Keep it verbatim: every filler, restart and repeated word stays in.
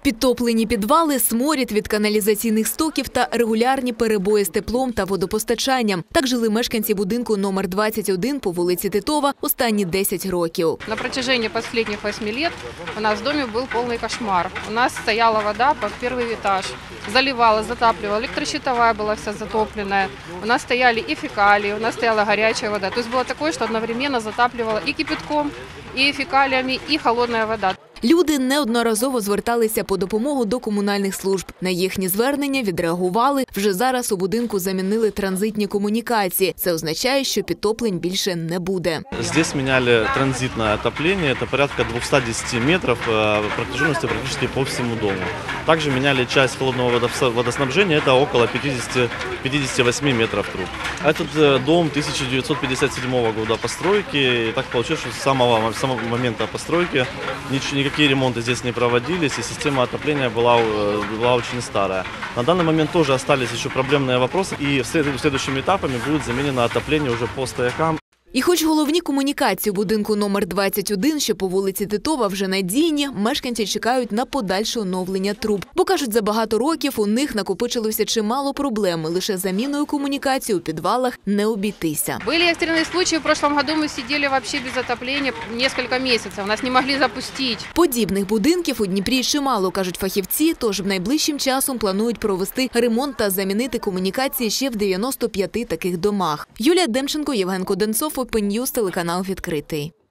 Підтоплені підвали, сморід від каналізаційних стоків та регулярні перебої з теплом та водопостачанням. Так жили мешканці будинку номер двадцять один по вулиці Титова останні десять років. На протяжении последних восьми лет у нас в доме был полный кошмар. У нас стояла вода под первый этаж, заливала, затапливала, электрощитовая была вся затопленная. У нас стояли и фекалии, у нас стояла горячая вода. То есть было такое, что одновременно затапливало и кипятком, и фекалиями, и холодная вода. Люди неодноразово зверталися по допомогу до комунальних служб. На їхні звернення відреагували. Вже зараз у будинку замінили транзитні комунікації. Це означає, що підтоплень більше не буде. Здесь меняли транзитное отопление. Это порядка двухсот десяти метров протяженностью практически по всему дому. Также меняли часть холодного водоснабжения. Это около пятидесяти восьми метров труб. Этот дом тысяча девятьсот пятьдесят седьмого года постройки. И так получилось, что с самого, с самого момента постройки ничего, никакие ремонты здесь не проводились, и система отопления была, была очень старая. На данный момент тоже остались еще проблемные вопросы, и следующими этапами будет заменено отопление уже по стоякам. І хоч головні комунікації будинку номер двадцять один, що по вулиці Титова, вже надійні, мешканці чекають на подальше оновлення труб. Бо, кажуть, за багато років у них накопичилося чимало проблем, і лише заміною комунікацій у підвалах не обійтися. Були екстрені случаї, в прошлом году ми сиділи взагалі без отоплення кілька місяців, нас не могли запустити. Подібних будинків у Дніпрі чимало, кажуть фахівці, тож найближчим часом планують провести ремонт та замінити комунікації ще в дев'яноста п'яти таких домах. Юлія Демченко, Євген Коденцов, Open News, телеканал «Відкритий».